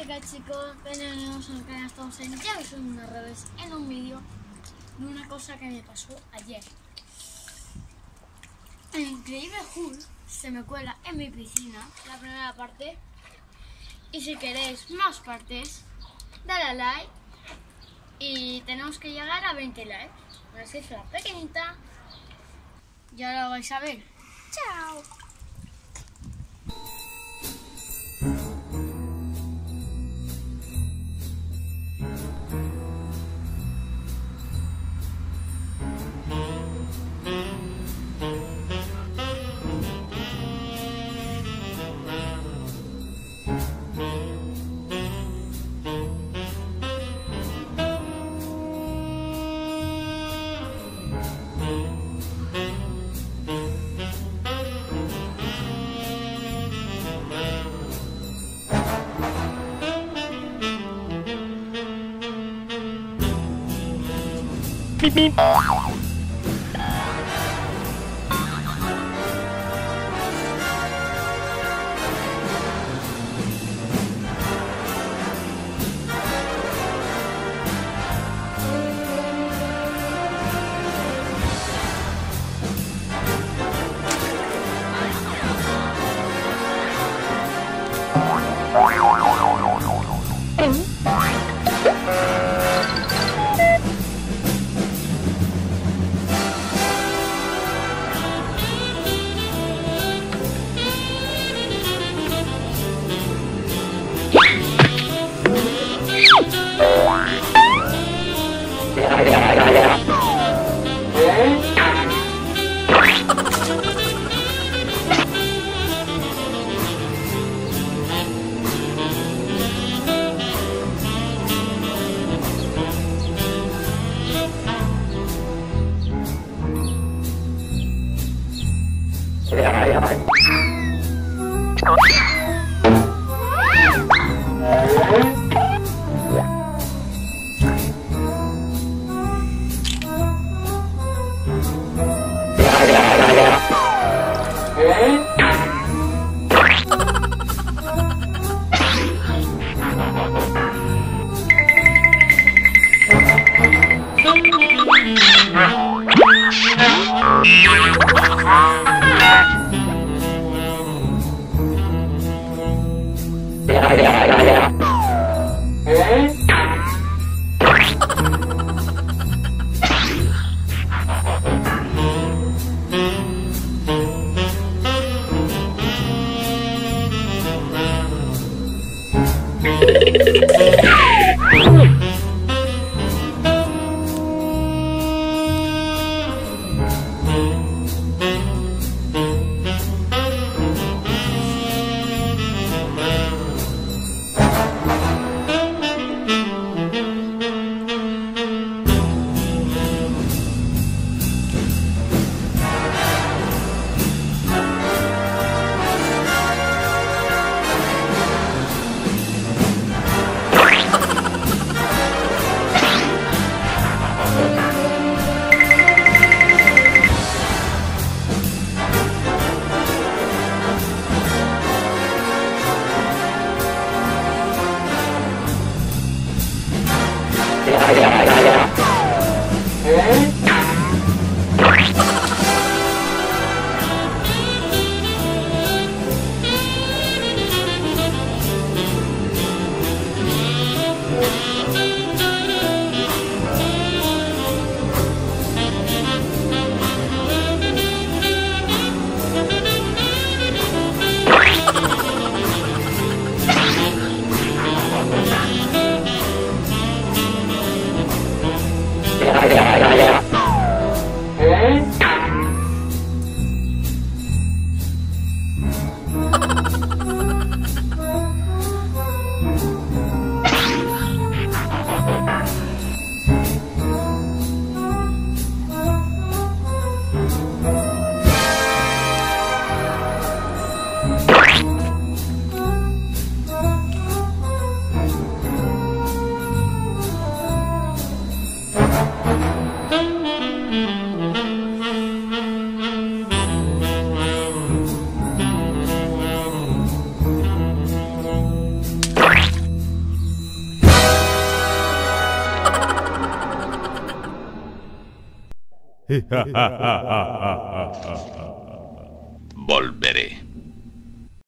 chicas, chicos, bienvenidos al canal. Estamos en Ya soy una revés en un vídeo de una cosa que me pasó ayer. El increíble Hulk se me cuela en mi piscina, la primera parte. Y si queréis más partes, dale a like. Y tenemos que llegar a 20 likes. Ahora sí es la pequeñita. Ya lo vais a ver. ¡Chao! Beep beep. Volveré.